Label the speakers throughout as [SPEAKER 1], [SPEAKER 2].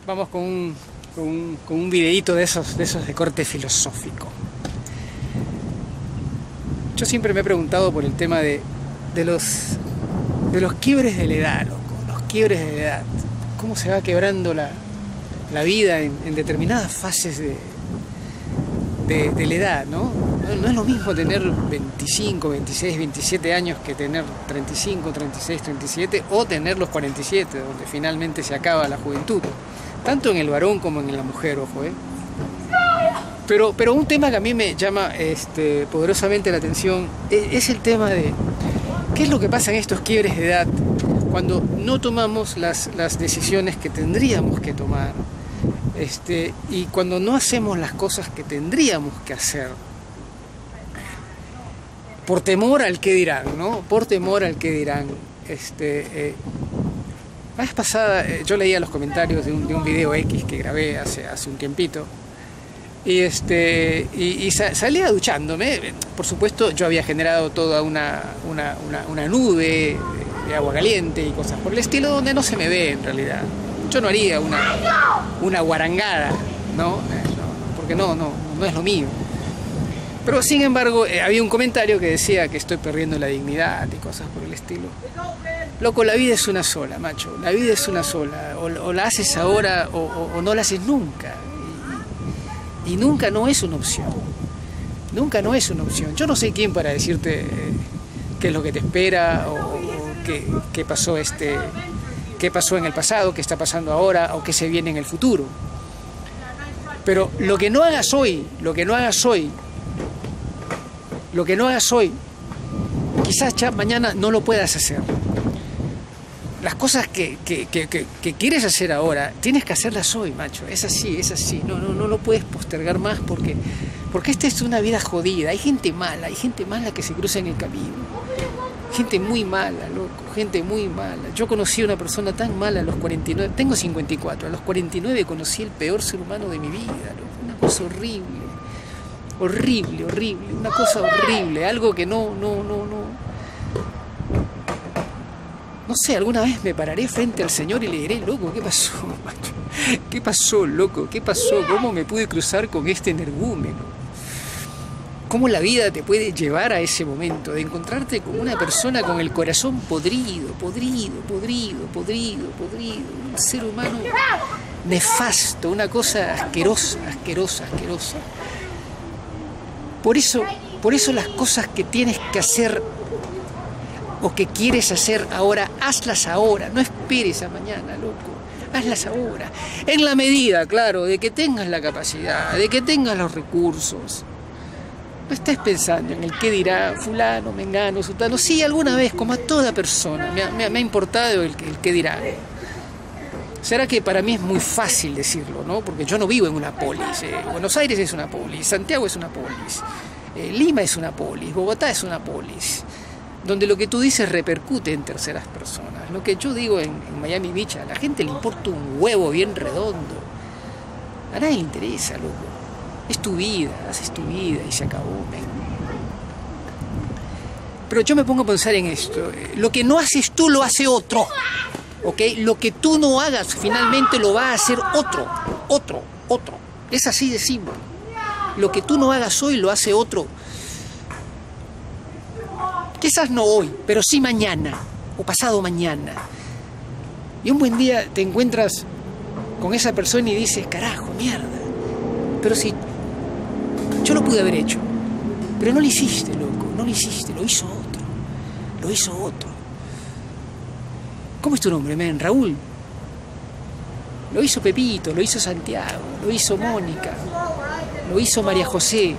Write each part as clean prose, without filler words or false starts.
[SPEAKER 1] Vamos con un videíto de esos de corte filosófico. Yo siempre me he preguntado por el tema de los quiebres de la edad, loco. Los quiebres de la edad. Cómo se va quebrando la vida en determinadas fases de la edad, ¿no? No es lo mismo tener 25, 26, 27 años que tener 35, 36, 37 o tener los 47, donde finalmente se acaba la juventud. Tanto en el varón como en la mujer, ojo, ¿eh? Pero un tema que a mí me llama poderosamente la atención es el tema de qué es lo que pasa en estos quiebres de edad cuando no tomamos las decisiones que tendríamos que tomar, y cuando no hacemos las cosas que tendríamos que hacer por temor al que dirán, ¿no? Por temor al que dirán. La vez pasada yo leía los comentarios de un video X que grabé hace un tiempito y salía duchándome. Por supuesto yo había generado toda una nube de agua caliente y cosas por el estilo donde no se me ve en realidad. Yo no haría una guarangada, ¿no? Porque no es lo mío. Pero sin embargo había un comentario que decía que estoy perdiendo la dignidad y cosas por el estilo. Loco, la vida es una sola, macho. La vida es una sola. O la haces ahora o no la haces nunca. Y nunca no es una opción. Nunca no es una opción. Yo no sé quién para decirte qué es lo que te espera o qué pasó qué pasó en el pasado, qué está pasando ahora o qué se viene en el futuro. Pero lo que no hagas hoy, quizás ya mañana no lo puedas hacer. Las cosas que quieres hacer ahora, tienes que hacerlas hoy, macho. Es así. No lo puedes postergar más porque esta es una vida jodida. Hay gente mala que se cruza en el camino. Gente muy mala, loco, gente muy mala. Yo conocí a una persona tan mala a los 49, tengo 54, a los 49 conocí el peor ser humano de mi vida, loco. Una cosa horrible, una cosa horrible, algo que no sé, alguna vez me pararé frente al Señor y le diré, loco, ¿qué pasó, macho? ¿Qué pasó, loco? ¿Qué pasó? ¿Cómo me pude cruzar con este energúmeno? ¿Cómo la vida te puede llevar a ese momento de encontrarte con una persona con el corazón podrido, un ser humano nefasto, una cosa asquerosa? Por eso las cosas que tienes que hacer o que quieres hacer ahora, hazlas ahora, no esperes a mañana, loco, hazlas ahora, en la medida, claro, de que tengas la capacidad, de que tengas los recursos. No estés pensando en el qué dirá fulano, mengano, sutano. Sí, alguna vez, como a toda persona, me ha importado el qué dirá. Será que para mí es muy fácil decirlo, ¿no? Porque yo no vivo en una polis. Buenos Aires es una polis, Santiago es una polis, Lima es una polis, Bogotá es una polis, donde lo que tú dices repercute en terceras personas. Lo que yo digo en Miami Beach, a la gente le importa un huevo bien redondo. A nadie le interesa, loco. Es tu vida, haces tu vida y se acabó, man. Pero yo me pongo a pensar en esto. Lo que no haces tú lo hace otro, ¿ok? Lo que tú no hagas finalmente lo va a hacer otro. Es así de simple. Lo que tú no hagas hoy lo hace otro. Quizás no hoy, pero sí mañana o pasado mañana. Y un buen día te encuentras con esa persona y dices, carajo, mierda. Pero si yo lo pude haber hecho, pero no lo hiciste, loco, no lo hiciste, lo hizo otro. ¿Cómo es tu nombre, men? Raúl. Lo hizo Pepito, lo hizo Santiago, lo hizo Mónica, lo hizo María José,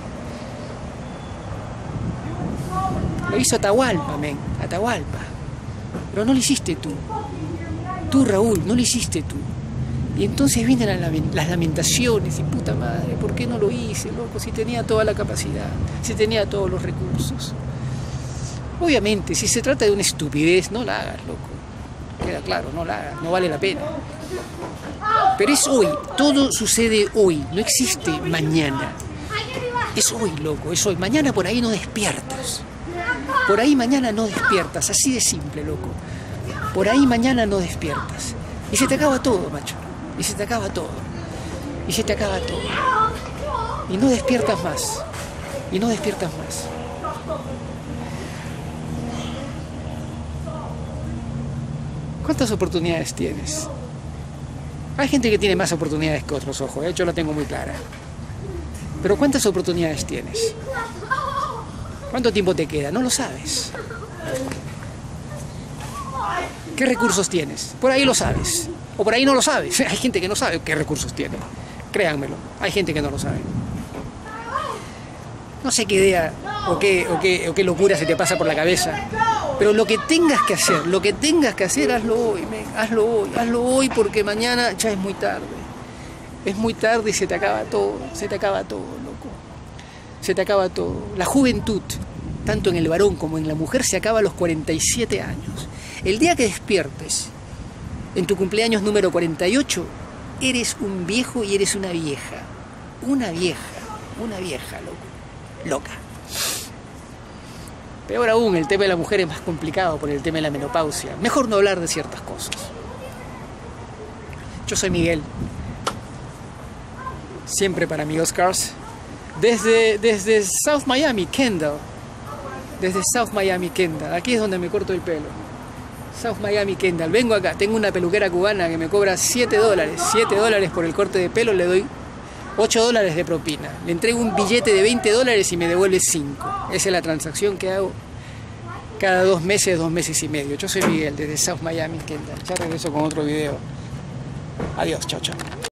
[SPEAKER 1] lo hizo Atahualpa, men, Atahualpa. Pero no lo hiciste tú. Tú, Raúl, no lo hiciste tú. Y entonces vienen las lamentaciones y puta madre, ¿por qué no lo hice, loco? Si tenía toda la capacidad, si tenía todos los recursos. Obviamente, si se trata de una estupidez, no la hagas, loco. Queda claro, no la hagas, no vale la pena. Pero es hoy, todo sucede hoy, no existe mañana. Es hoy, loco, es hoy. Mañana por ahí no despiertas. Por ahí mañana no despiertas, así de simple, loco. Por ahí mañana no despiertas. Y se te acaba todo, macho. y se te acaba todo. Y se te acaba todo. Y no despiertas más. Y no despiertas más. ¿Cuántas oportunidades tienes? Hay gente que tiene más oportunidades que otros, ojo, yo la tengo muy clara. Pero ¿cuántas oportunidades tienes? ¿Cuánto tiempo te queda? No lo sabes. ¿Qué recursos tienes? Por ahí lo sabes. O por ahí no lo sabes. Hay gente que no sabe qué recursos tiene. Créanmelo, hay gente que no lo sabe. No sé qué idea o qué locura se te pasa por la cabeza. Pero lo que tengas que hacer, hazlo hoy, hazlo hoy porque mañana ya es muy tarde. Es muy tarde y se te acaba todo, loco. Se te acaba todo. La juventud, tanto en el varón como en la mujer, se acaba a los 47 años. El día que despiertes, en tu cumpleaños número 48, eres un viejo y eres una vieja. Una vieja, loca. Peor aún, el tema de la mujer es más complicado por el tema de la menopausia. Mejor no hablar de ciertas cosas. Yo soy Miguel. Siempre para amigos Cars. Desde South Miami, Kendall. Desde South Miami, Kendall. Aquí es donde me corto el pelo. South Miami, Kendall. Vengo acá. Tengo una peluquera cubana que me cobra $7. $7 por el corte de pelo. Le doy $8 de propina. Le entrego un billete de $20 y me devuelve 5. Esa es la transacción que hago cada 2 meses, 2 meses y medio. Yo soy Miguel, desde South Miami, Kendall. Ya regreso con otro video. Adiós, chao, chao.